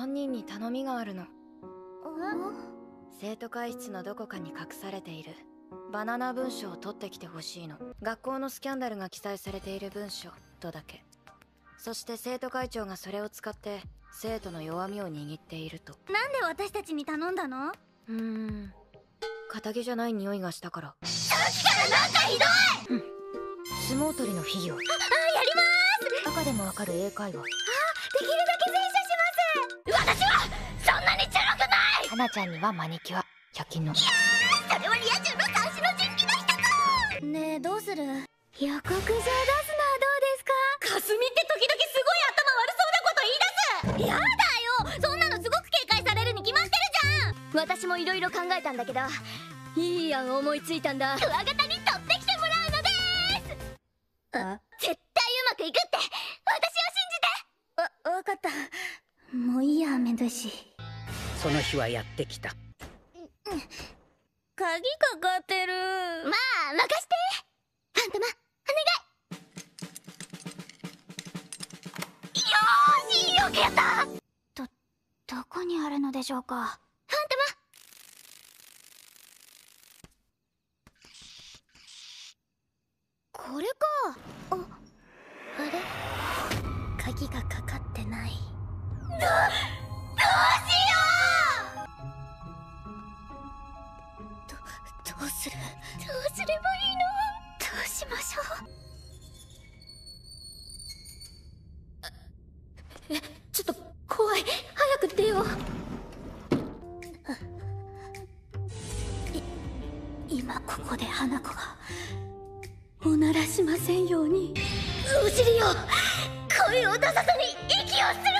3人に頼みがあるの。生徒会室のどこかに隠されているバナナ文書を取ってきてほしいの。学校のスキャンダルが記載されている文書とだけ。そして生徒会長がそれを使って生徒の弱みを握っていると。 なんで私たちに頼んだの？ 堅気じゃない匂いがしたから。 さっきからなんかひどい！ 相撲取りのフィギュア。 やりまーす。 赤でもわかる英会話。 できるだけ全写します。私はそんなにチャラくない。 花ちゃんにはマニキュア100均の。 それはリア充の三種の神器の一つ。ねえ、どうする？予告状出すのはどうですか？かすみって時々すごい頭悪そうなこと言い出す。やだよ、そんなのすごく警戒されるに決まってるじゃん。私もいろいろ考えたんだけど、いい案思いついたんだ。クワガタに取ってきてもらうのです。絶対うまくいくって私を信じて。わかった。もういいや、めんどいし。 その日はやってきた。 鍵かかってる。まあ任して。ファントマお願い。よーし、よくやった。どこにあるのでしょうか。ファントマ。これか。あれ、鍵がかかってない。どうしよう。どうすればいいの？どうしましょう。ちょっと怖い。早く出よう。今ここで花子がおならしませんように。お尻よ、声を出さずに息をする。